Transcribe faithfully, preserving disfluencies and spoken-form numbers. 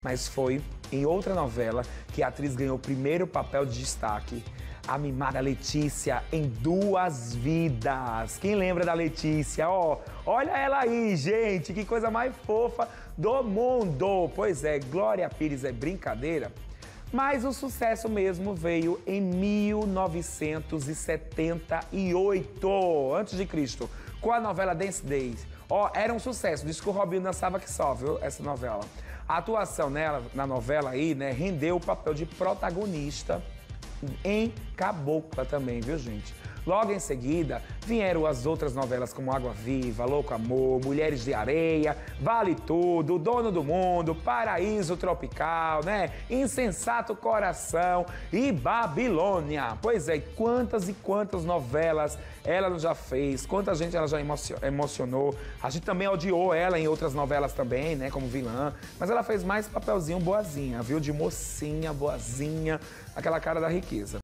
Mas foi em outra novela que a atriz ganhou o primeiro papel de destaque. A mimada Letícia em Duas Vidas. Quem lembra da Letícia? Ó, olha ela aí, gente, que coisa mais fofa do mundo. Pois é, Glória Pires é brincadeira. Mas o sucesso mesmo veio em mil novecentos e setenta e oito, antes de Cristo, com a novela Dance Days. Ó, era um sucesso, diz que o Robinho dançava que só, viu, essa novela. A atuação nela, na novela aí, né, rendeu o papel de protagonista em Cabocla também, viu, gente? Logo em seguida, vieram as outras novelas como Água Viva, Louco Amor, Mulheres de Areia, Vale Tudo, Dono do Mundo, Paraíso Tropical, né? Insensato Coração e Babilônia. Pois é, quantas e quantas novelas ela não já fez, quanta gente ela já emocionou. A gente também odiou ela em outras novelas também, né? Como vilã, mas ela fez mais papelzinho boazinha, viu? De mocinha, boazinha, aquela cara da riqueza.